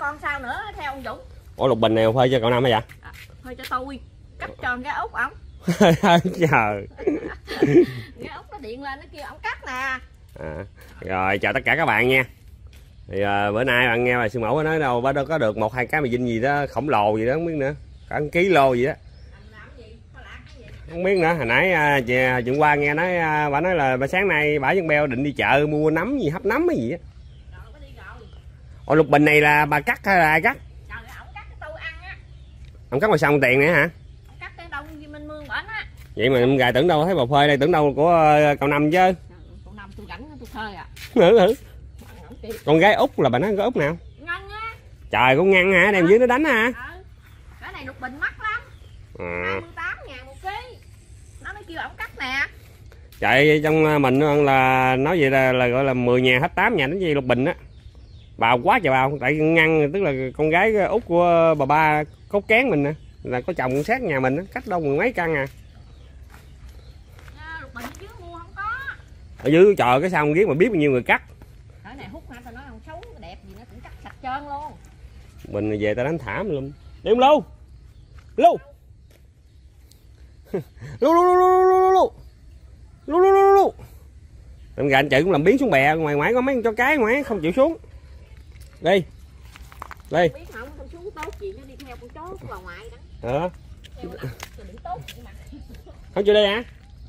con sao nữa theo ông Dũng. Ủa lục bình này phơi cho cậu Năm hả vậy? Phơi cho tôi cắt tròn cái ốc ổng. Trời. Cái ốc nó điện lên nó kêu ổng cắt nè. Rồi chào tất cả các bạn nha. Thì bữa nay bạn nghe bà sư mẫu nói đâu bà đâu có được 1-2 cái mì dinh gì đó khổng lồ gì đó không biết nữa, cả 1 kg gì đó. Không biết nữa. Hồi nãy chuyện qua nghe nói bà nói là bà sáng nay bà với Beo định đi chợ mua nấm gì, hấp nấm hay gì á. Ồ lục bình này là bà cắt hay là ai cắt? Trời ơi, ổng cắt cái tôi ăn á. Ông cắt ngoài xong tiền nữa hả? Ổng cắt cái đông Kim Minh Mương bển á. Vậy mà em gài tưởng đâu thấy bà phơi đây, tưởng đâu của cậu Năm chứ. Cậu Năm tôi rảnh tôi phơi à. Thử. Con gái Út là bà nói con Út nào? Ngân á. Trời con Ngân hả? Đem dưới nó đánh hả? Cái này lục bình mắc lắm. 28.000 1 ký. Nó mới kêu ổng cắt nè. Trời trong mình là nói vậy là gọi là 10.000 hết 8.000 đến gì lục bình á. Bà quá trời bà, tại Ngân tức là con gái Út của bà ba Cốt Kén mình nè, là có chồng sát nhà mình á, cách đâu 10 mấy căn à. Lục bình chứ mua không có. Ở dưới trời cái sao không biết mà biết bao nhiêu người cắt. Cái này hút hả, tao nói không xấu đẹp gì nó cũng cắt sạch trơn luôn. Mình về tao đánh thảm luôn. Đi không Lu. Lu. Em gà anh chị cũng làm biến xuống bè, ngoài có mấy con chó cái ngoài không chịu xuống. Đi. Biết không, con xuống tốt gì nó đi theo con chó của bà ngoại đó. Không chịu đi hả?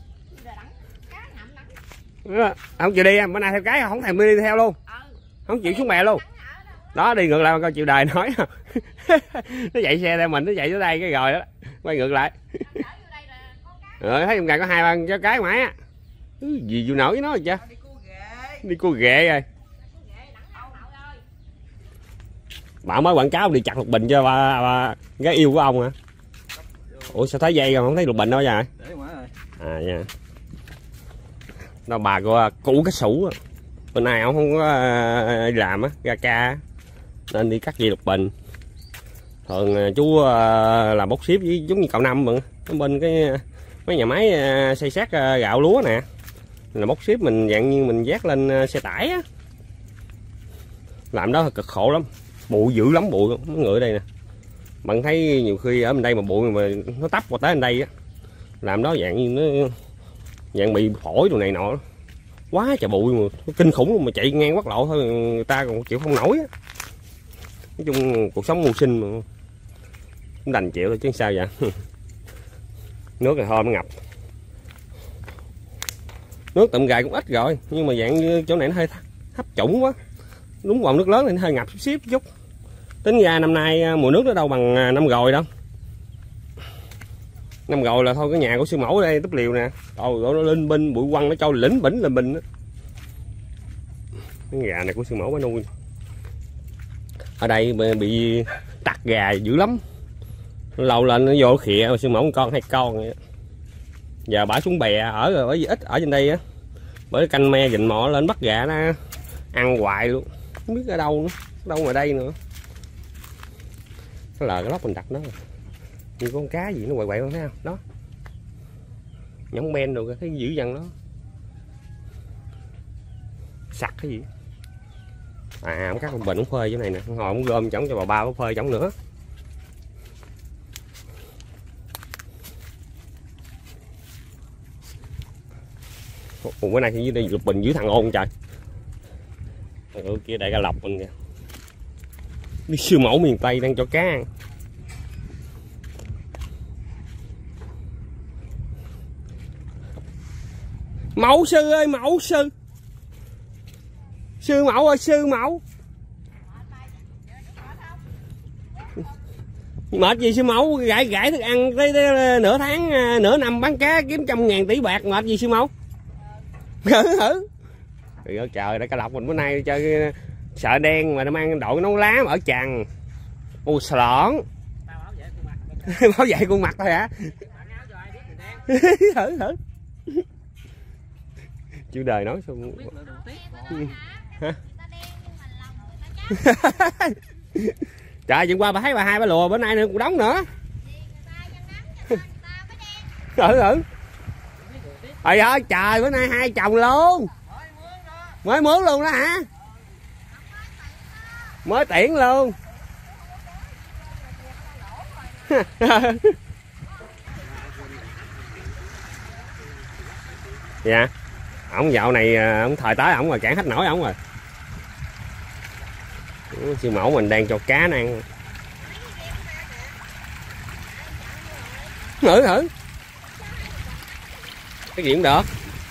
Không chịu đi bữa nay theo cái không thèm đi theo luôn. Không chịu xuống bè luôn. Đó đi ngược lại coi chịu đời nói. Nó chạy xe theo mình, nó chạy tới đây cái rồi đó. Quay ngược lại. Rồi thấy trong gà có 2-3 chó cái ngoài á. Gì vô nổi với nó rồi chứ. Đi cua ghệ rồi. Bà mới quảng cáo đi chặt lục bình cho bà gái yêu của ông hả? Ủa sao thấy dây rồi không thấy lục bình đâu vậy? À nha. Đó bà của cụ cái sủ bên này ông không có đi làm á, ra ca nên đi cắt dây lục bình. Thường chú làm bốc xếp với giống như cậu Năm mà bên cái mấy nhà máy xây sát gạo lúa nè, là bốc xếp mình dạng như mình vác lên xe tải á, làm đó cực khổ lắm, bụi dữ lắm, bụi mấy người ở đây nè, bạn thấy nhiều khi ở bên đây mà bụi mà nó tấp qua tới bên đây á, làm đó dạng như nó dạng bị phổi đồ này nọ, quá trời bụi mà kinh khủng luôn, mà chạy ngang quốc lộ thôi người ta còn chịu không nổi á. Nói chung cuộc sống mưu sinh mà cũng đành chịu thôi chứ sao vậy. Nước này thôi nó ngập, nước tụm gài cũng ít rồi nhưng mà dạng như chỗ này nó hơi thấp trũng quá, đúng vòng nước lớn thì nó hơi ngập xíu chút. Tính ra năm nay mùa nước nó đâu bằng năm rồi đâu. Năm rồi là thôi cái nhà của sư mẫu ở đây túp liều nè, trời nó linh binh bụi quăng nó trôi lĩnh bỉnh lên bình đó. Cái gà này của sư mẫu mới nuôi ở đây bị tặc gà dữ lắm, lâu lên nó vô khịa sư mẫu một con 2 con vậy. Giờ bả xuống bè ở ít ở trên đây á, bởi canh me gìn mọ lên bắt gà nó ăn hoài luôn, không biết ở đâu nữa, đâu ngoài đây nữa. Cái lờ cái lóc mình đặt nó như con cá gì nó quậy quậy không thấy không đó, nhõng ben rồi thấy dữ dằn đó, sặc cái gì. Ông cắt con bình cũng phơi chỗ này nè, hồi ông gom chổng cho bà ba có phơi chổng nữa. Bữa nay thì dưới lục bình dưới thằng ôn trời. Ở kia đại ca lộc mình kìa. Đi sư mẫu miền Tây đang cho cá ăn. Mẫu sư ơi, mẫu sư. Sư mẫu ơi, sư mẫu. Mệt gì sư mẫu, gãi thức ăn tới nửa tháng, nửa năm bán cá kiếm 100.000 tỷ bạc, mệt gì sư mẫu. Thử. Trời đã cá lộc mình bữa nay chơi sợ đen mà nó mang đội nấu lá mà ở chằn. Ô sợn. Bảo vệ khuôn mặt thôi hả? Thử. Chữ đời nói xong. Hả? Trời chuyện qua bà thấy bà 2 bà lùa bữa nay nữa cũng đóng nữa. Thử. Trời ơi trời bữa nay 2 chồng luôn. Mới mướn luôn đó hả? Mới tiễn luôn. Dạ. Ổng dạo này ổng thời tới ổng rồi cản hết nổi ổng rồi. Siêu mẫu mình đang cho cá nó ăn. Thử cái gì cũng được.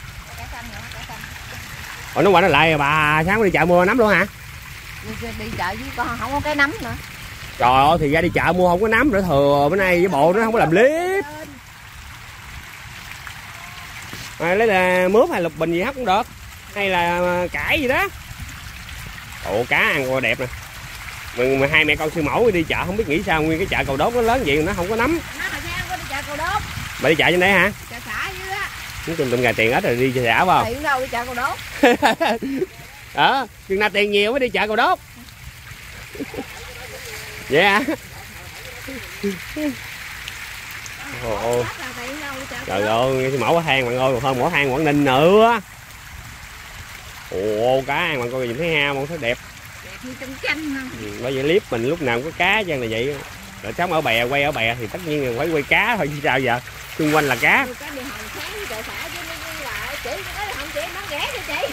Ủa nó qua nó lại bà sáng đi chợ mua nấm luôn hả? Đi chợ với con không có cái nấm nữa. Trời ơi thì ra đi chợ mua không có nấm nữa, thừa bữa nay với bộ nó không có làm clip. Lấy là mướp hay lục bình gì hết cũng được, hay là cải gì đó. Ồ cá ăn coi đẹp nè. Mà hai mẹ con siêu mẫu đi chợ không biết nghĩ sao nguyên cái chợ Cầu Đốt nó lớn vậy nó không có nấm. Nó là sao có đi chợ Cầu Đốt. Bà đi chợ trên đây hả? Chợ xã dưới á. Nói chung tụm gà tiền ít rồi đi chợ xã phải không? Tiền đâu đi chợ Cầu Đốt. Đó, chừng nào tiền nhiều mới đi chợ Cầu Đốt. Vậy hả? Ồ. Trời ơi, mẫu Quảng Than bạn ơi, còn hơn mẫu Than Quảng Ninh nữa. Ồ, cá ăn bạn coi nhìn thấy ha, con thấy đẹp. Đẹp như trong tranh ha. Bởi vậy clip mình lúc nào cũng có cá chứ là vậy. Rồi sống ở bè, quay ở bè thì tất nhiên là phải quay cá thôi chứ sao giờ. Xung quanh là cá. Cá đi hồi sáng với chợ xã chứ nó lại chị có nói không chị bán rẻ cho chị.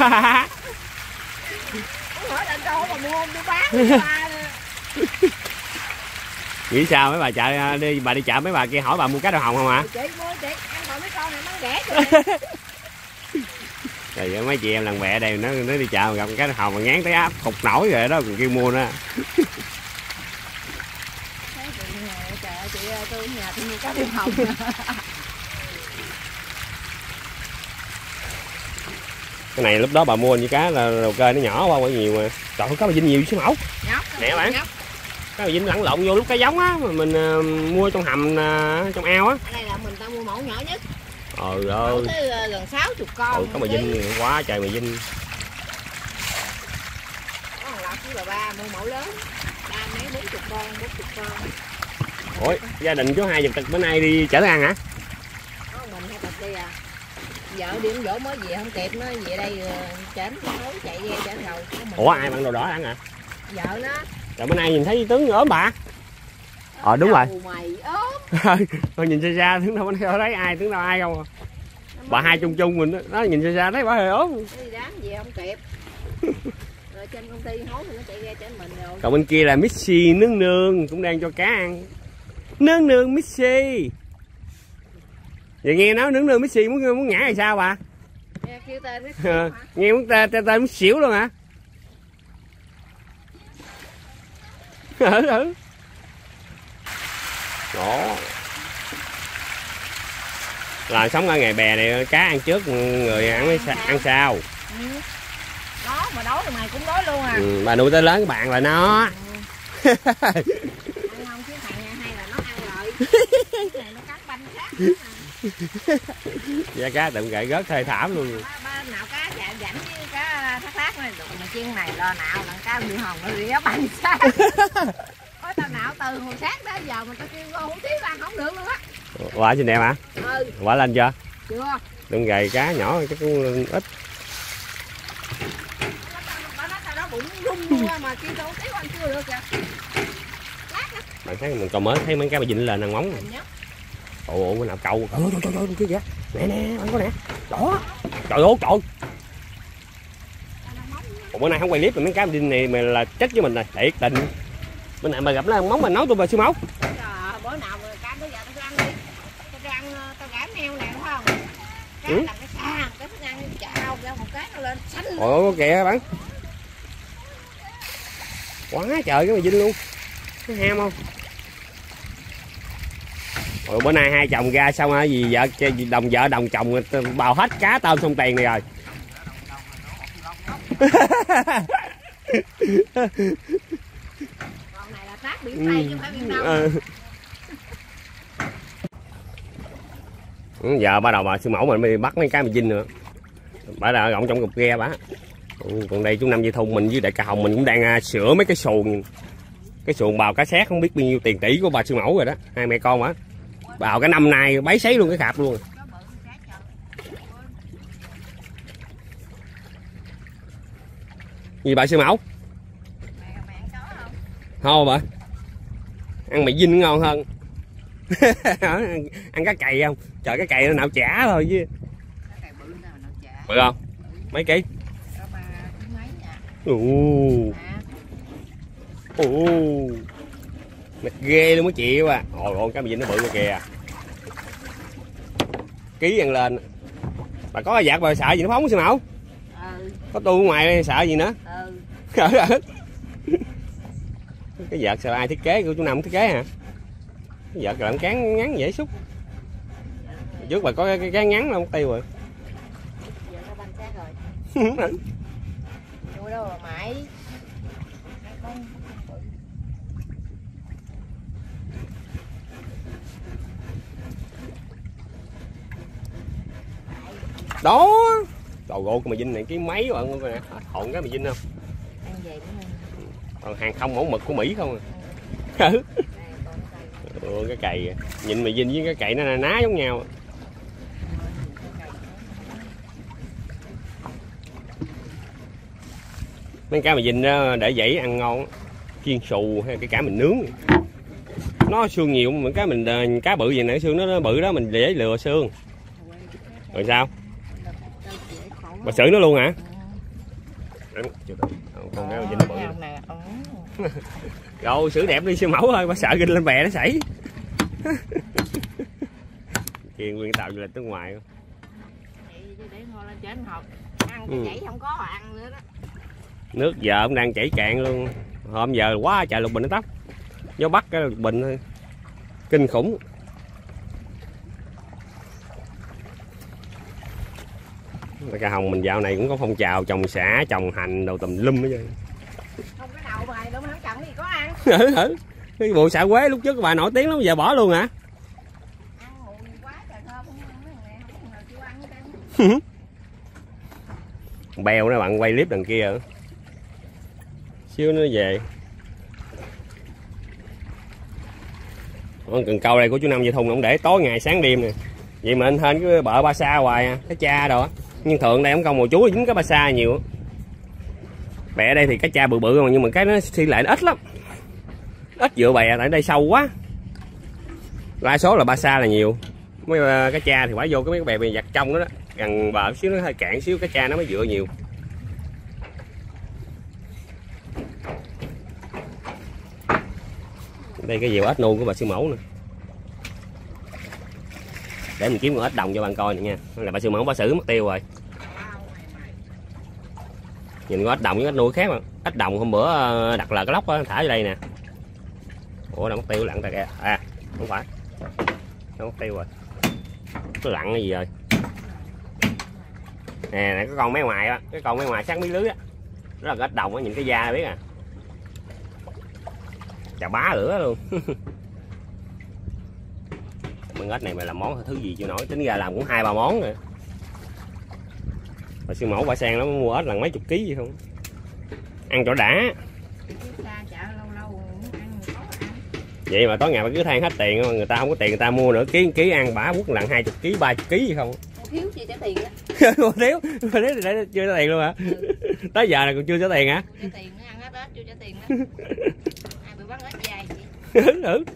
Muốn hỏi là đâu mà mua không đi bán. Nghĩ sao mấy bà chợ đi, bà đi chợ mấy bà kia hỏi bà mua cá đậu hồng không hả? Chị mua chị ăn còn mấy con này bán rẻ cho chị. Trời ơi mấy chị em làng bè đây nó đi chợ mà gặp cá đậu hồng mà ngán tới áp phục nổi rồi đó còn kêu mua nữa. Trời ơi chị tôi ở nhà tôi mua cá đậu hồng. Cái này lúc đó bà mua như cá là đầu cơ nó nhỏ quá nhiều mà. Trời ơi cá bà Vinh nhiều chứ mẫu. Nè bạn. Cá bà Vinh lẫn lộn vô lúc cá giống á mà mình mua trong hầm trong ao á. Ở đây là mình ta mua mẫu nhỏ nhất. Ơi. Tới gần 60 con. Cá bà Vinh quá trời bà Vinh. Có thằng Lộc với bà ba mua mẫu lớn. Ba mấy 40 con, 40 con. Ủa, gia đình chú hai dùm bữa nay đi chở thức ăn hả? Có mình hay tập đi à. Vợ đi dỗ mới về không kịp nó về đây chén tối chạy về chở đầu. Ủa ai bằng đồ đỏ ăn hả? Vợ nó. Rồi bữa nay nhìn thấy tướng ốm bà. Đúng rồi. Mày ốm. Thôi nhìn xa xa tướng đâu có thấy ai, tướng đâu ai không à. Bà hai chung chung mình đó nhìn xa xa thấy bà hơi ốm. Đi đám về không kịp. Rồi trên công ty hối thì nó chạy ra chở mình rồi. Còn bên kia là Missy nướng nương cũng đang cho cá ăn. Nướng nương Missy. Vậy nghe nói nướng nương Missy muốn ngã hay sao bà? Nghe kêu tên nghe muốn tên muốn xỉu luôn hả? Thử. Đó. Là sống ở ngày bè này cá ăn trước người ăn sau. Đó mà đói thì mày cũng đói luôn à. Bà nuôi tới lớn cái bạn là nó. Ăn không chứ thằng hay là nó ăn lợi. Cái này nó cắn banh khác. Dạ cá tụm gậy rớt thê thảm luôn. Ba nào cá chạm rảnh với cá thác này đụng mà chiên này lo nào lần cá bị hòn nó rỉa banh sát. Có tao nào từ hồi sáng đến giờ mà tao kêu con hủ tiếu ăn không được luôn á. Quả xinh đẹp hả? Ừ. Quả lên chưa? Chưa. Đừng gầy cá nhỏ chắc cũng ít. Tao đó bụng rung luôn mà kêu tao hủ tiếu ăn chưa được kìa. Bạn thấy mình còn mới thấy mấy cá bà Vinh lên ăn móng. Ồ cái nào cầu. Trời kia kìa. Nè bạn có nè. Đó. Trời ơi trời. Ủa, bữa nay không quay clip rồi mấy cá bà Vinh này mà là chết với mình rồi, thiệt tình. Bữa nay mà gặp nó ăn móng mà nấu tôi bà siêu mẫu. Bữa nào mà cá bây giờ tao ăn đi. Tao ăn tao gãi neo nè đúng không? Cá làm cái xa, cái thức ăn chào ra một cái nó lên xanh. Ồ kìa bạn. Quá trời cái bà Vinh luôn. Nó ham không? Ủa, bữa nay hai chồng ra xong hả? Vì vợ đồng chồng bào hết cá tôm xong tiền này rồi. Còn này là tác biển Tây chứ không phải biển Đông. Giờ bắt đầu bà siêu mẫu mình mới đi bắt mấy cái mà Vinh nữa. Bà đã gọng trong cục ghe bả. Còn đây chú Năm Dây Thun mình với đại ca Hồng mình cũng đang sửa mấy cái xuồng. Cái xuồng bào cá xét không biết bao nhiêu tiền tỷ của bà siêu mẫu rồi đó. Hai mẹ con hả? Bào cái năm nay bấy sấy luôn cái khạp luôn. Gì bà siêu mẫu? Không bà. Ăn mì dinh ngon hơn. Ăn cá cày không? Trời, cá cày nó nạo chả thôi chứ. Cá cày bự nào nó chả. Bự không? Mấy ký? Có 3 ký mấy nha. Mệt ghê luôn mới chịu à. Ôi cá mì dinh nó bự quá kìa. Ký ăn lên. Bà có cái vạt bà sợ gì nó phóng Sư Mẫu? Có tu ở ngoài sợ gì nữa? Cái vợt sao ai thiết kế của chú Năm thiết kế hả? Cái vợt làm cán ngắn dễ xúc. Trước bà có cái cán ngắn không tiêu rồi. Giờ nó banh xác rồi. Mua đâu mà mãi. Đó. Trời ơi, cái mì dinh này cái mấy bạn luôn nè. Hồn cái mì dinh không? Ăn về cũng ăn. Còn hàng không mẫu mực của Mỹ không à. Cái cày nhìn mì dinh với cái cày nó là ná giống nhau. Mấy cá mì dinh đó để dãy ăn ngon, chiên xù hay cái cá mình nướng. Nó xương nhiều mà cá mình cá bự vậy nè, xương nó bự đó mình dễ lừa xương. Rồi sao? Bà xử nó luôn hả? Con cá mì dinh nó bự. Rồi xử đẹp đi Sư Mẫu ơi, bà sợ ginh lên bè nó sảy. Kiên nguyên tàu du lịch nước ngoài. Để ngồi lên trên hộp ăn cái chảy không có ăn nữa đó. Nước giờ cũng đang chảy cạn luôn. Hôm giờ quá trời lục bình nó tóc. Gió Bắc cái lục bình thôi. Kinh khủng. Cá hồng mình dạo này cũng có phong trào trồng sả, trồng hành đồ tùm lum hết trơn. Không cái đầu bài đâu mà không trồng gì có ăn. Cái bộ xạ quế lúc trước bà nổi tiếng lắm giờ bỏ luôn hả? Ăn mùi quá trời thơm không ăn mấy ngày không nào chịu ăn hết. Beo nó bạn quay clip đằng kia rồi. Xíu nó về. Con cần câu đây của chú Năm Vậy Thùng ông để tối ngày sáng đêm nè. Vậy mà anh hên cái bợ ba sa hoài à, cái cha đồ á. Nhưng thường đây không công mùa chú dính cái ba sa nhiều. Bè đây thì cái cha bự bự mà nhưng mà cái nó thi lại nó ít lắm. Ít dựa bè tại đây sâu quá. Đa số là ba sa là nhiều. Mấy cái cha thì phải vô cái mấy cái bè giặt trong đó đó. Gần bờ xíu nó hơi cạn xíu cái cha nó mới dựa nhiều. Đây cái diều ếch nuôi của bà Sư Mẫu nè. Để mình kiếm con ếch đồng cho bạn coi nè nha. Là bà Sư Mẫu bà xử mất tiêu rồi. Nhìn con ếch đồng với ếch nuôi khác mà. Ếch đồng hôm bữa đặt là cái lóc đó, thả vô đây nè. Ủa đâu mất tiêu lặn ta kìa. À không phải. Nó mất tiêu rồi. Nó lặn cái gì rồi. Nè cái con mấy ngoài á. Cái con mấy ngoài sát mí lưới á. Đó là cái ếch đồng á, nhìn cái da biết à. Chà bá lửa luôn. Con ếch này mày làm món thứ gì chưa nổi, tính ra làm cũng 2-3 món rồi. Bà Sư Mẫu bà sang nó mua ếch lần mấy chục ký vậy không. Ăn cho đã. Vậy mà tối ngày bà cứ than hết tiền, người ta không có tiền người ta mua nữa, ký ăn bả quất lần 20 kg 30 kg gì không. Thiếu chi trả tiền á. thiếu để chưa trả tiền luôn hả? Tới giờ này còn chưa trả tiền hả? Trả tiền nó ăn hết đó, chưa trả tiền đó. Ai bị bắt ếch dài vậy?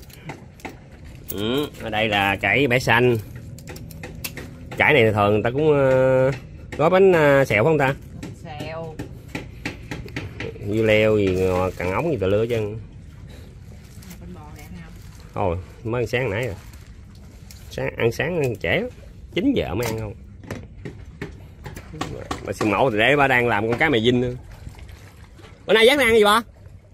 Ở đây là cải bẻ xanh. Cải này thường người ta cũng gói bánh xèo phải không ta? Xèo. Dưa leo gì càng ống gì tà lưa chân. Bánh bò đẹp không? Thôi mới ăn sáng nãy rồi. Ăn sáng trễ 9 giờ mới ăn không. Bà Sư Mẫu thì để bà đang làm con cá mè dinh nữa. Bữa nay dắt ăn gì ba?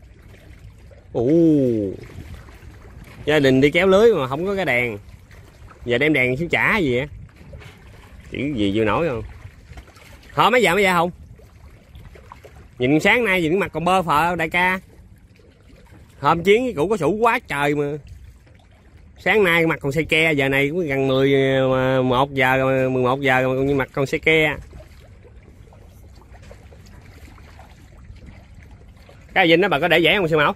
Gia đình đi kéo lưới mà không có cái đèn. Giờ đem đèn xíu chả gì á. Chỉ gì vừa nổi không? Thôi mấy giờ không? Nhìn sáng nay nhìn mặt còn bơ phờ đại ca. Hôm chiến với cụ có sủ quá trời mà. Sáng nay mặt còn xe ke, giờ này cũng gần 11 giờ 11 giờ rồi nhưng mặt còn xe ke. Cái dinh đó bà có để dãy không Sư Mẫu?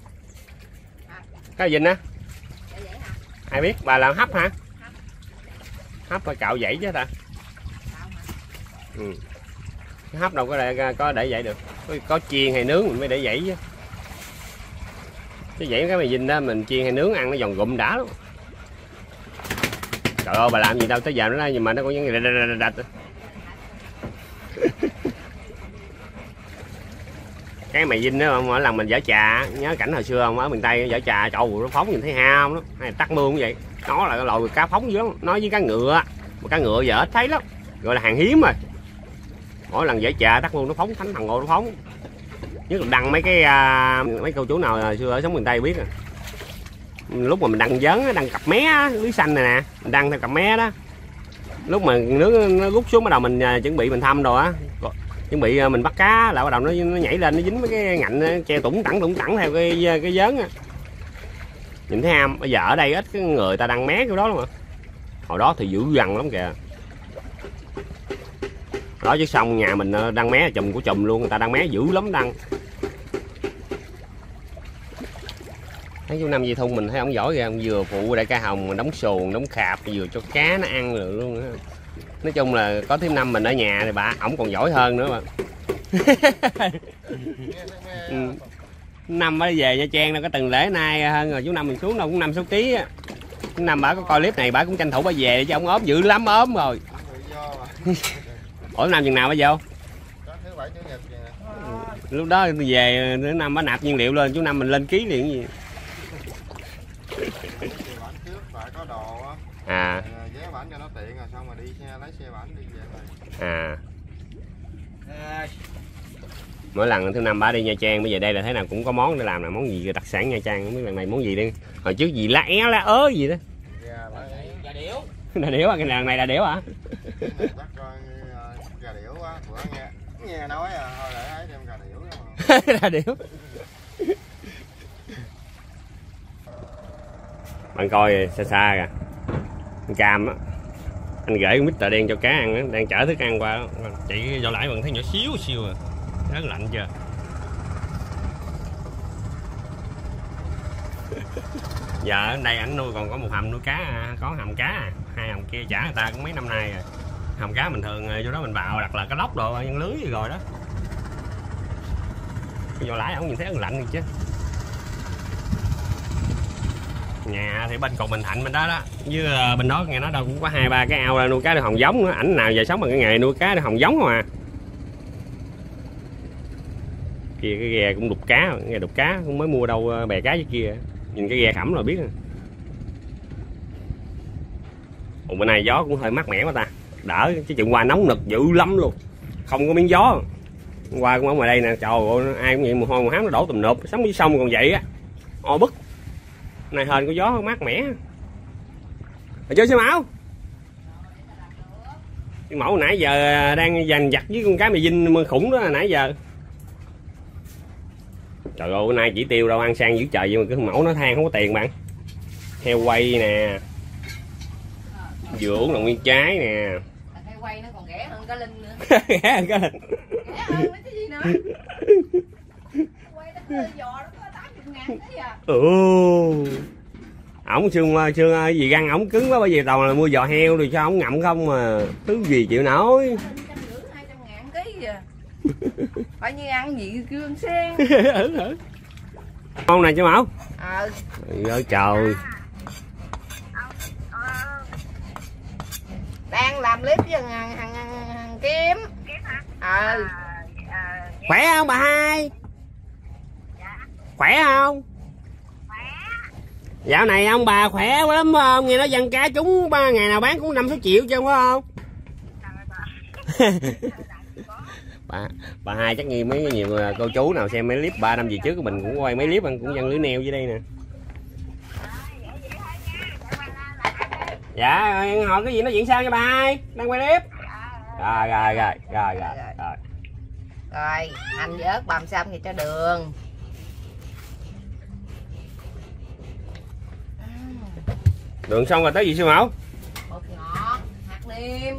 Cái dinh á? Ai biết bà làm hấp hả? Hấp phải cạo dãy chứ ta. Hấp đâu có để dãy được. Có chiên hay nướng mình mới để dãy chứ. Chứ vậy cái mì dinh đó mình chiên hay nướng ăn nó giòn gụm đã lắm. Trời ơi bà làm gì đâu tới giờ nó nhưng mà nó cũng những đạch. Cái mì dinh đó mỗi lần mình dở trà, nhớ cảnh hồi xưa không, ở miền Tây dở trà trầu nó phóng nhìn thấy ham đó, hay tắc mương cũng vậy. Nó là cái loại cá phóng dữ lắm, nói với cá ngựa, mà cá ngựa giờ ít thấy lắm, gọi là hàng hiếm rồi. Mỗi lần dở trà tắc mương nó phóng, thánh thằng ngộ nó phóng. Nhất là đăng mấy cái mấy cô chú nào hồi xưa ở sống miền Tây biết rồi. Lúc mà mình đăng giớn, đăng cặp mé lưới xanh này nè, mình đăng theo cặp mé đó. Lúc mà nước nó rút xuống bắt đầu mình chuẩn bị mình thăm rồi á, chuẩn bị mình bắt cá là bắt đầu nó nhảy lên, nó dính mấy cái ngạnh treo tủng tẳng theo cái giớn á. Nhìn thấy ham. Bây giờ ở đây ít cái người ta đăng mé kiểu đó lắm mà. Hồi đó thì dữ dằn lắm kìa. Đó chứ xong nhà mình đăng mé chùm của chùm luôn, người ta đăng mé dữ lắm đăng. Thấy chú Năm Di Thung mình thấy ông giỏi kìa, ông vừa phụ đại ca hồng, đóng xuồng, đóng khạp, vừa cho cá nó ăn được luôn á. Nói chung là có thêm Năm mình ở nhà thì ổng còn giỏi hơn nữa mà. Năm mới về Nha Trang đâu có từng lễ nay hơn rồi, chú Năm mình xuống đâu cũng 5-6 kg á. Chú Năm bả có coi clip này bả cũng tranh thủ bả về chứ ông ốm dữ lắm, ốm rồi. Ủa Năm chừng nào bả vô? Thứ Bảy Chủ nhật vậy. Lúc đó về Năm bả nạp nhiên liệu lên, chú Năm mình lên ký liền gì. Bản trước phải có đồ á. À. Vé bản cho nó tiện rồi xong rồi đi xe lấy xe bản đi về rồi. À. Mỗi lần thứ Năm bả đi Nha Trang, bây giờ đây là thế nào cũng có món để làm, là món gì đặc sản Nha Trang, không biết lần này món gì đi. Hồi trước gì lá é lá ớ gì đó. Gà điểu. Là điểu à, cái lần này là điểu hả? Chắc coi gà điểu á, bữa nghe nói thôi để ấy đem gà điểu đó. Là điểu. Bạn coi xa xa kìa, anh Cam á, anh gửi con mít đen cho cá ăn á, đang chở thức ăn qua đó. Chị Võ Lãi vẫn thấy nhỏ xíu xíu à, rất lạnh chưa. Giờ ở đây ảnh nuôi còn có một hầm nuôi cá, có hầm cá, hai hầm kia trả người ta cũng mấy năm nay rồi. Hầm cá bình thường vô đó mình vào đặt là cá lóc đồ, nhân lưới rồi đó. Võ Lãi ổng nhìn thấy ấn lạnh rồi chứ. Nhà thì bên cột Bình Thạnh bên đó đó, với bên đó nghe nói đâu cũng có 2-3 cái ao nuôi cá được hồng giống nữa. Ảnh nào giờ sống bằng cái nghề nuôi cá được hồng giống không à. Kia cái ghe cũng đục cá, ghe đục cá cũng mới mua đâu bè cá với kia, nhìn cái ghe khẩm rồi biết rồi. Ủa bữa nay gió cũng hơi mát mẻ quá ta, đỡ chứ chừng qua nóng nực dữ lắm luôn, không có miếng gió. Qua cũng ở ngoài đây nè, trời ơi ai cũng vậy, mồ hôi mồ hám nó đổ tùm nộp, sống dưới sông còn vậy á, o bức. Này hên có gió mát mẻ. Rồi chơi xe mẫu. Cái mẫu nãy giờ đang giành giặt với con cá mì dinh khủng đó nãy giờ. Trời ơi, bữa nay chỉ tiêu đâu ăn sang dữ trời, nhưng mà cái mẫu nó than không có tiền bạn. Heo quay nè, vừa uống là nguyên trái nè. Heo quay nó còn rẻ hơn cá linh nữa. Rẻ hơn cá linh. Rẻ hơn mấy cái gì nữa. Quay nó cứ giò nó có 80.000 thế à. Ổng xương gì răng ổng cứng quá, bởi vì toàn là mua giò heo rồi sao ổng ngậm không mà thứ gì chịu nổi. 150-200.000 ký à. Phải như ăn gì kêu ăn sen. Con này chứ Mão. Ơi trời. Đang làm clip với thằng Kiếm. Khỏe không bà hai? Khỏe không? Dạo này ông bà khỏe quá lắm phải không? Nghe nói dân cá trúng ngày nào bán cũng 5-6 triệu chứ phải không? bà hai chắc nhiều nhiều cô chú nào xem mấy clip 3 năm gì trước của mình cũng quay mấy clip cũng dân lưới neo dưới đây nè. Dạ hỏi cái gì nó chuyện sao nha bà hai, đang quay clip. Rồi hành với ớt bằm xong thì cho đường. Đường xong rồi tới gì sư Mão? Bột ngọt, hạt nêm,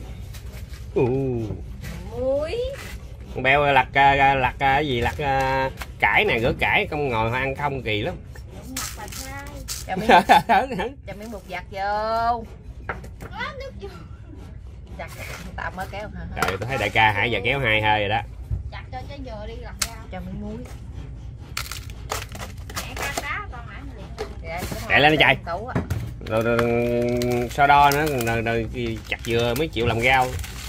muối. Con Beo lặt cái gì, lặt cải nè, rửa cải không ngồi ăn không kỳ lắm. Cho miếng bột giặt vô. Chặt tao mới kéo hả? Trời, tôi thấy đại ca Hải giờ kéo hai hơi rồi đó. Chặt cho trái dừa đi lặt ra. Cho miếng muối. Mẹ cá Chạy lên đi chạy. Rồi so đo nữa, rồi chặt dừa mới chịu làm rau.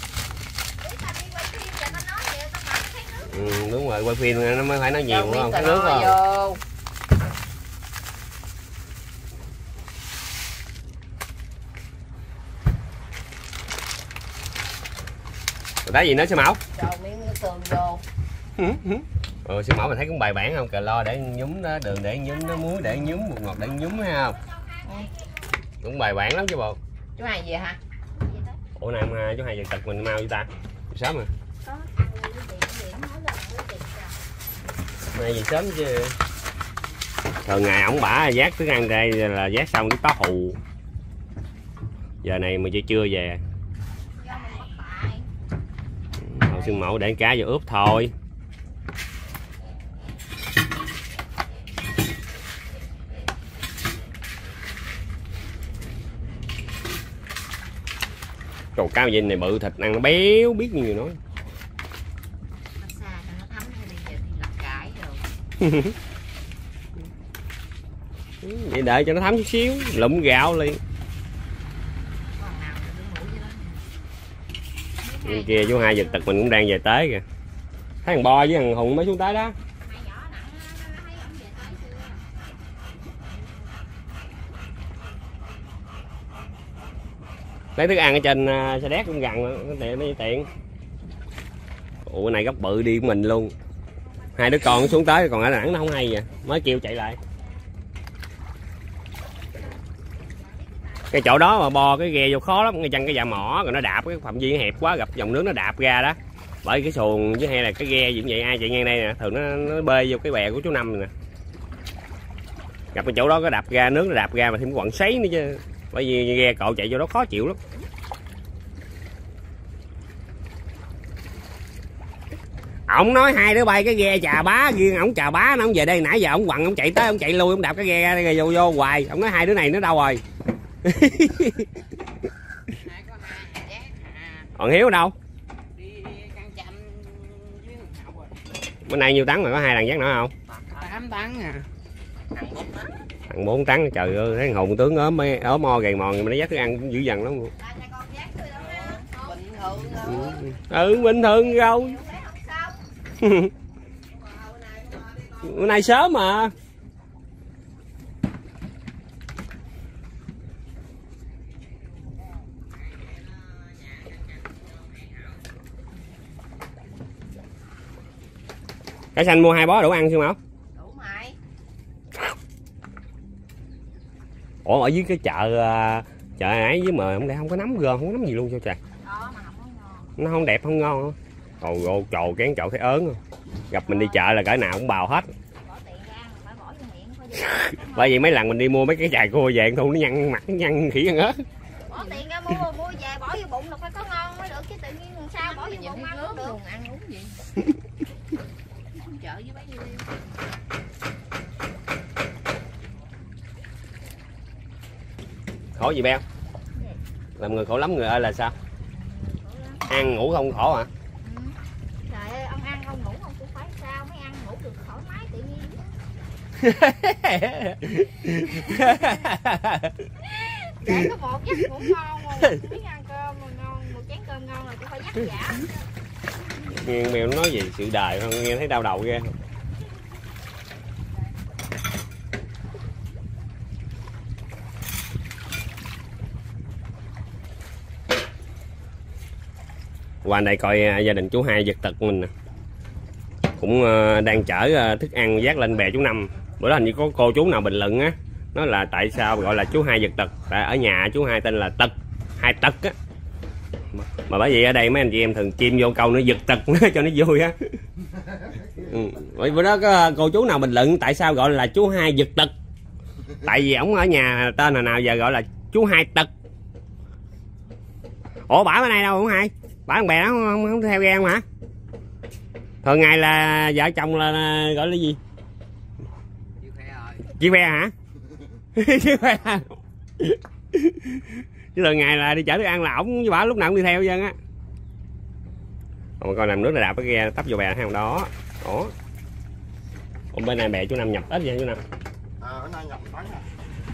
Đúng rồi, quay phim nó mới phải nói nhiều đúng không? Cái nước không? Đá gì nữa sư Mẫu? Sư Mẫu mình thấy cũng bài bản không? Cà lo để nhúm đó, đường để nhúm đó, muối để nhúm, bột ngọt để nhúm thấy không? Cũng bài bản lắm chứ bộ. Chú Hai về hả? Ủa nay chú Hai về tật mình mau với ta. Sớm rồi. Nay về sớm chứ. Thường ngày ổng bả giác thức ăn đây là giác xong cái tó hù. Giờ này mà chưa về. Sư Mẫu để cá vô ướp thôi. Trời, cá vinh này bự, thịt ăn nó béo biết như người nói. Vậy đợi cho nó thấm chút xíu, lụm gạo liền. Bên kia chú Hai giật tật mình cũng đang về tới kìa. Thấy thằng Bo với thằng Hùng mới xuống tới đó. Lấy thức ăn ở trên xe đét cũng gần, tiện. Ủa này góc bự đi của mình luôn. Hai đứa con xuống tới, còn ở Đà Nẵng nó không hay vậy, mới kêu chạy lại. Cái chỗ đó mà bo cái ghe vô khó lắm, ngay chân cái dạ mỏ, rồi nó đạp cái phạm vi hẹp quá, gặp dòng nước nó đạp ra đó. Bởi cái xuồng với hay là cái ghe gì cũng vậy, ai chạy ngang đây nè, thường nó bê vô cái bè của chú Năm nè. Gặp cái chỗ đó có đạp ra, nước nó đạp ra mà thêm cái quặng sấy nữa chứ. Bởi vì ghe cộ chạy vô đó khó chịu lắm. Ổng nói hai đứa bay cái ghe Chà Bá, riêng ổng Chà Bá nó ổng về đây nãy giờ ổng quằn, ổng chạy tới ổng chạy lui, ổng đạp cái ghe ra vô hoài. Ổng nói hai đứa này nó đâu rồi? Còn Hiếu ở đâu? Bữa nay nhiêu tấn mà có 2 thằng giác nữa không? 8 tấn à. Thằng 4 tấn, trời ơi, thấy Hùng tướng ốm mo gầy mòn mà nó dắt thức ăn cũng dữ dằn lắm luôn. Bình thường rồi. Bữa nay sớm mà. Cái xanh mua 2 bó đủ ăn chưa Mẫu? Đủ mày. Ủa ở dưới cái chợ ấy với mà không có nấm gom, không có nấm gì luôn sao trời? Nó không đẹp, không ngon. Ồ trồ kén trộn thấy ớn không? Gặp mình đi chợ là cỡ nào cũng bào hết. Bởi vì mấy lần mình đi mua mấy cái chài cua về thôi nó nhăn mặt, nó nhăn khỉ ăn ớt. Bỏ tiền ra mua về bỏ vô bụng là phải có ngon mới được chứ tự nhiên làm sao bỏ vô bụng ăn không được. Ăn uống gì? Chợ với bấy nhiêu đi. Khổ gì Beo? Làm người khổ lắm người ơi là sao? Ăn ngủ không khổ hả? Trời ơi, ông ăn ông ngủ ông cũng phải sao, mới ăn ngủ được thoải mái tự nhiên. Để có một giấc ngủ ngon rồi, biết ăn cơm mà ngon, một chén cơm ngon là cũng phải giấc giả. Nghe Mèo nói gì sự đời không, nghe thấy đau đầu ghê. Qua đây coi gia đình chú Hai giật tật mình nè. Cũng đang chở thức ăn vác lên bè chú Năm. Bữa đó hình như có cô chú nào bình luận á, nói là tại sao gọi là chú Hai giật tật. Tại ở nhà chú Hai tên là Tật, Hai Tật á. Mà bởi vì ở đây mấy anh chị em thường chim vô câu nó giật tật cho nó vui á. Bữa đó có cô chú nào bình luận tại sao gọi là chú Hai giật tật. Tại vì ổng ở nhà tên là nào giờ gọi là chú Hai Tật. Ủa bả bên này đâu không Hai? Bả thằng bè đó không theo ghe không hả? Thường ngày là vợ chồng là gọi là gì? Chị phe hả? Chị phe hả? Chứ thường ngày là đi chở thức ăn là ổng với bả lúc nào cũng đi theo dân á. Còn coi làm nước là đạp cái ghe tấp vô bè hay không đó. Ủa bên này bè chú Năm nhập ít vậy chú Năm? Bữa nay nhập tấn à.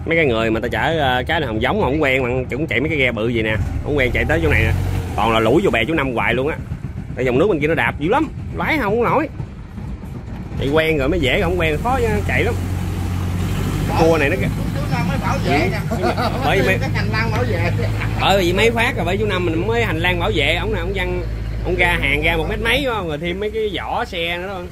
mấy cái người mà ta chở cá hồng giống không quen mà cũng chạy mấy cái ghe bự gì nè, không quen chạy tới chỗ này nè, toàn là lủi vô bè chú Năm hoài luôn á. Tại dòng nước bên kia nó đạp dữ lắm, lái không nổi. Chạy quen rồi mới dễ, không quen khó chạy lắm. Cua này nó bởi vì hành lang bảo vệ. Bởi vì mấy phát rồi bởi chú Năm mình mới hành lang bảo vệ, ổng nào ổng văng, ổng ra hàng ra 1 mét mấy đó, rồi thêm mấy cái vỏ xe nữa đó.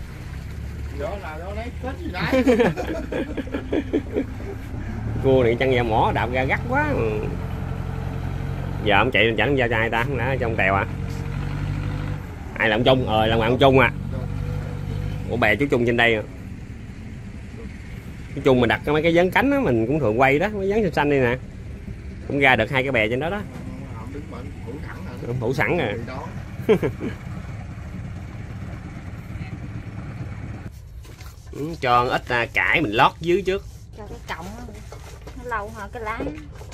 Cua này chân da mỏ đạp ra gắt quá. Giờ ông chạy chẳng ra cho ai ta, không lẽ trong tèo à? Ai làm Trung? Làm bạn Trung à. Ủa bè chú Trung trên đây à. Chú Trung mình đặt mấy cái dán cánh đó, mình cũng thường quay đó, mấy dán xanh xanh đây nè. Cũng ra được 2 cái bè trên đó đó. Phủ sẵn rồi. Cho ít cải mình lót dưới trước. Cho cái cọng nó lâu hơn cái lá.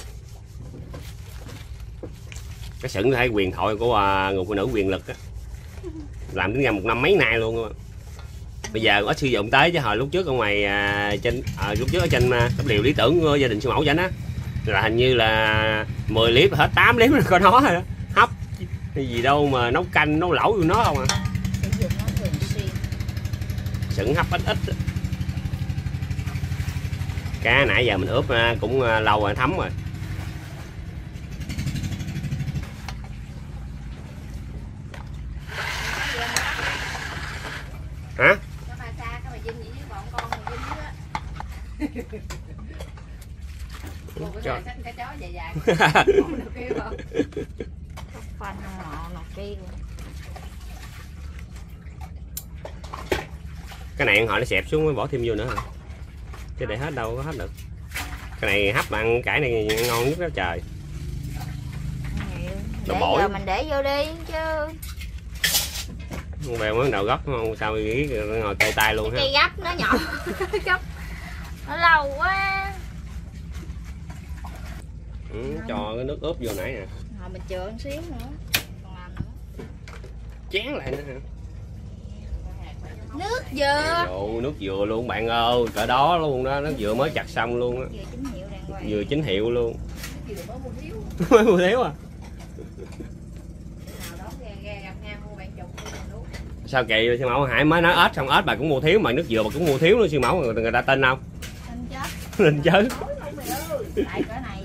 Cái sừng thấy quyền thoại của người phụ nữ quyền lực á. Làm đến ra 1 năm mấy nay luôn. Bây giờ có sử dụng tới chứ hồi lúc trước ở ngoài trên lúc trước ở trên tấm liều lý tưởng của gia đình siêu mẫu chảnh á là hình như là 10 clip hết 8 clip là có nó rồi đó. Hấp cái gì đâu mà nấu canh nấu lẩu vô nó không à. Sừng hấp ít. Cá nãy giờ mình ướp cũng lâu rồi, thấm rồi. Hả? Cho. Cái này họ nó xẹp xuống mới bỏ thêm vô nữa hả? Chứ để hết đâu có hết được. Cái này hấp ăn cải này ngon nhất đó trời. Để giờ mình để vô đi chứ. Không bèo món đầu gấp không sao nghĩ ngồi cây tay luôn ha. Cây gấp nó nhỏ. Gấp nó lâu quá. Cho cái nước ướp vô nãy nè. Rồi mình chừa một xíu nữa. Còn làm nữa. Chén lại nữa hả? Nước dừa. Ồ, nước dừa luôn bạn ơi, cỡ đó luôn đó, nước dừa mới chặt xong luôn á. Dừa chính hiệu luôn. Mới mua thiếu à? Sao kỳ siêu mẫu Hải mới nói ếch xong ếch bà cũng mua thiếu mà nước dừa bà cũng mua thiếu nữa siêu mẫu người ta tin không? Linh chứ. Tại cỡ này.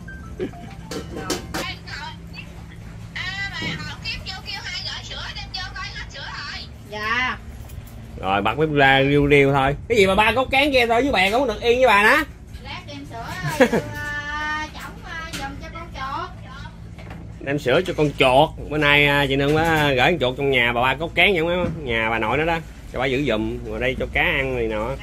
Dạ. Rồi bật bếp ra riu thôi. Cái gì mà 3 cốc cán kia thôi với bè cũng được yên với bà nè. Lát đem sữa chổng dùm cho con chuột. Đem sữa cho con chuột. Bữa nay chị Nương mới gửi con chuột trong nhà bà 3 cốc cán vậy mấy nhà bà nội nó đó. Cho bà giữ giùm rồi đây cho cá ăn này nọ.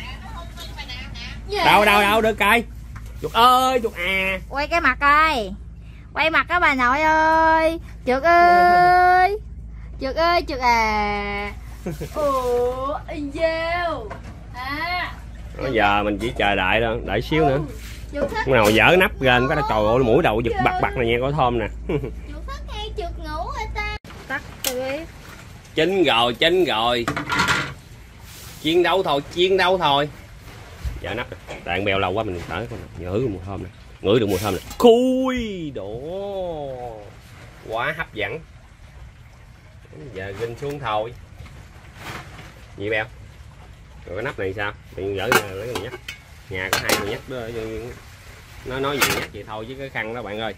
Đâu được coi. Chuột ơi, chuột à. Quay cái mặt coi. Quay mặt đó bà nội ơi. Chuột ơi. Chuột ơi, chuột à. Ủa, dêu. Bây giờ mình chỉ chờ đợi thôi, đợi xíu nữa. Cái nào dở nắp ra cái trời ơi mũi đầu giật bặt này nha, có thơm nè. Chuột thức hay chuột ngủ hả ta? Tắt tôi biết. Chín rồi. Chiên đâu thôi. Dở nắp. Tại ăn bèo lâu quá mình tở con nè, ngửi được mùi thơm nè. Ngửi được mùi thơm nè. Khui đổ. Quá hấp dẫn. Giờ ginh xuống thôi. Gì bèo? Rồi cái nắp này sao? Mình gỡ ra lấy con nhắc. Nhà có 2 người nhắc đó. Nó nói gì nhắc vậy thôi chứ cái khăn đó bạn ơi.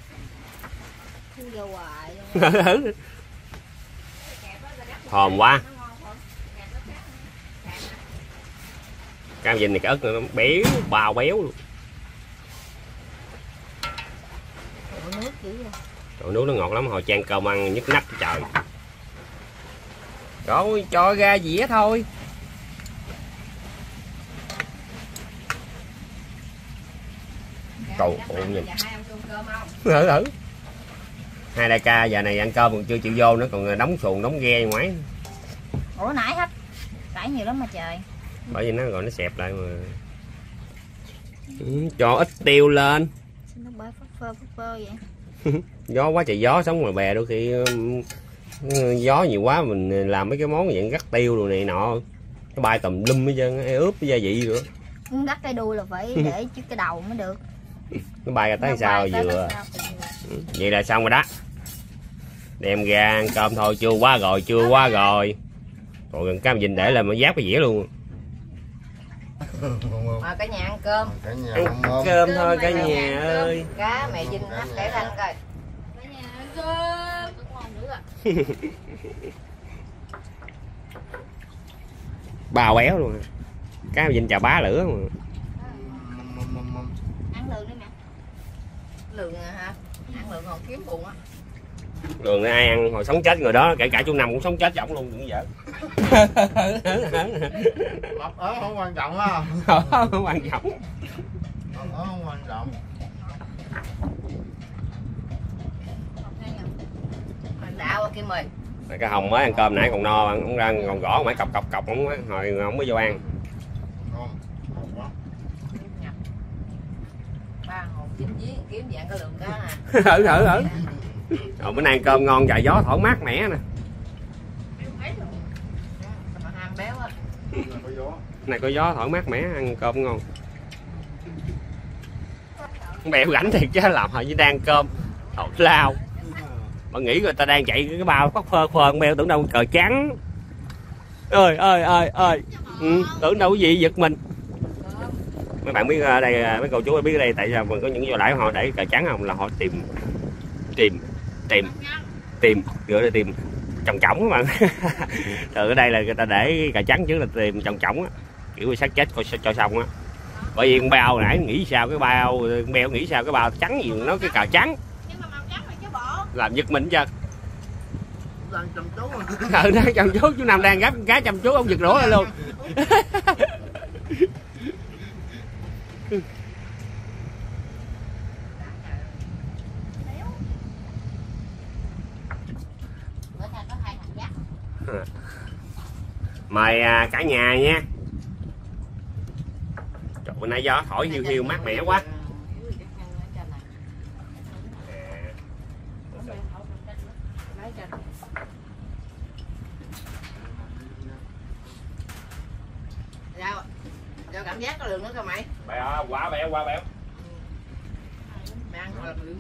Thòm quá. Cam vinh này cái ớt nó béo, bao béo luôn. Trời, nước nó ngọt lắm, hồi chan cơm ăn nhức nách trời. Rồi cho ra dĩa thôi. Cầu ổn nhìn. Thử. Hai đại ca giờ này ăn cơm còn chưa chịu vô nữa, còn đóng xuồng đóng ghe ngoài. Ủa nãy hết. Cải nhiều lắm mà trời. Bởi vì nó gọi nó xẹp lại mà. Cho ít tiêu lên. Nó bơi phơ vậy. Gió quá trời gió, sống ngoài bè đôi khi gió nhiều quá mình làm mấy cái món dạng gắt tiêu đồ này nọ, cái bay tùm lum hết trơn, ướp với gia vị nữa. Gắt cái đuôi là phải để trước cái đầu mới được. Nó bay ra tới sao vừa. Vậy là xong rồi đó. Đem ra ăn cơm thôi, chưa quá rồi, chưa quá rồi. Còn gần cam vịnh để là mà giáp cái dĩa luôn. Mà cả nhà ăn cơm. Cả nhà Ăn cơm thôi cả nhà ơi. Cá mẹ Vinh hát để thanh coi. Cả nhà ăn cơm. Ngon nữa rồi. Bao béo luôn. Cá vịnh chà bá lửa mà. Ăn lường đi nè. Lường hả? Ăn lường còn kiếm bụng á. Lường này ai ăn hồi sống chết người đó, kể cả chú Năm cũng sống chết giọng luôn, đừng giỡn. Lọc ớt không quan trọng á. Không quan trọng. Lọc ớt không quan trọng. Đạo Kim ơi. Cái Hồng mới ăn cơm nãy còn no, ông ra còn gõ mãi cọc ông hồi không có vô ăn. Ba hồn kiếm dạng cái lượng cá nè. Thử. Rồi bữa nay ăn cơm ngon trời gió thổi mát mẻ nè. Mà ham béo á. Này có gió thổi mát mẻ ăn cơm ngon. Bèo rảnh thiệt chứ làm hồi như đang ăn cơm thổi lao. Mà nghĩ người ta đang chạy cái bao phát phơ phơn bèo tưởng đâu cờ trắng. Ơi. Tưởng đâu cái gì giật mình. Mấy bạn biết ở đây, mấy cô chú biết ở đây tại sao có những vô lãi họ để cờ trắng không, là họ tìm gọi là tìm trồng trỏng mà. Từ ở đây là người ta để cờ trắng chứ là tìm trồng trỏng á, kiểu xác chết cho xong á. Bởi vì con bao nãy nghĩ sao cái bao con beo nghĩ sao cái bao trắng gì nó cái cờ trắng làm giật mình chưa. Đang chăm chú. Đang chăm chú, chú Năm đang gấp cá chăm chú ông giật rủa lên luôn. Mời cả nhà nha. Trời, bữa nay gió thổi hiu mát mẻ quá. Cho cảm giác có lượng nữa coi mày. Bèo, quá béo. Mày ăn là bự.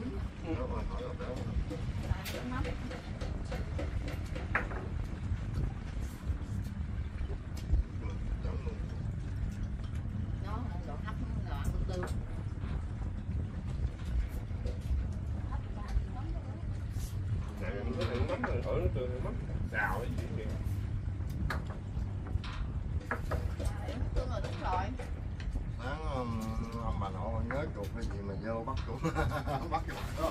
Ông bà nội nhớ chuột cái gì mà vô bắt chuột. Bắt chuột sớm.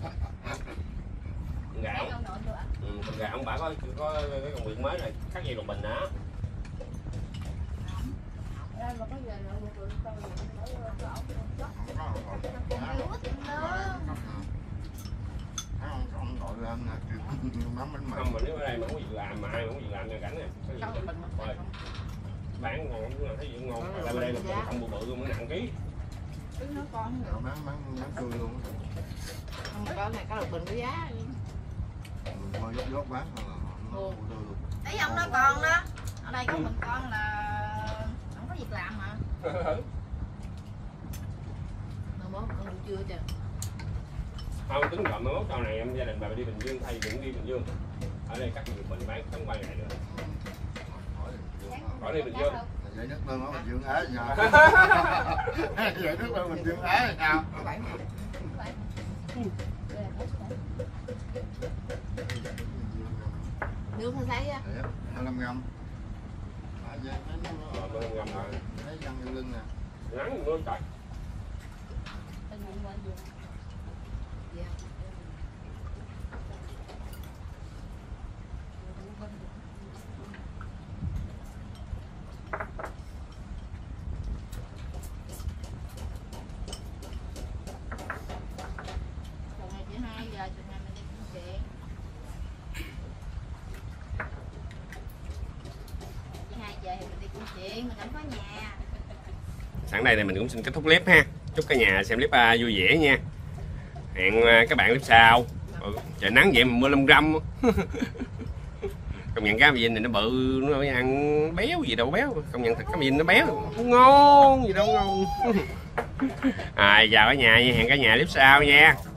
Gạo. Con gà ông bà có cái công việc mới này, cắt dây đồng bình đó. Ông gọi lên nè, mắm bánh mì. Không mà nếu ở đây mà không có việc làm mà ai mà không có việc làm cho cảnh nè. Bán ngon cũng thấy gì ngon. Tại bên đây là không bự bự luôn, nó nặng ký. Nó con nữa. Bán tươi luôn. Không có này có được bình với giá. Thôi dốt bán thôi là thấy ông nói con đó. Ở đây có mình con là không có việc làm mà. Mà bố con ngủ chưa chưa? Không tính rồi mới mốt sau này em gia đình bà đi Bình Dương thay đừng đi Bình Dương. Ở đây cắt nhiều bình bán không qua ngày nữa. Khỏi đi Bình Dương. Vậy nước lương ở Bình Dương Ế sao? Vậy nước lương Bình Dương Ế sao? Nước nó thấy á. 25 gram. Thấy răng vô lưng nè. Nắng mưa trời. Sẵn đây thì mình cũng xin kết thúc clip ha. Chúc cả nhà xem clip vui vẻ nha. Hẹn các bạn clip sau. Trời nắng vậy mà mưa lâm râm. Công nhận cá vinh này nó bự, nó ăn béo gì đâu béo, công nhận thật cá vinh nó béo, ngon gì đâu ngon. Chào cả nhà, hẹn cả nhà clip sau nha.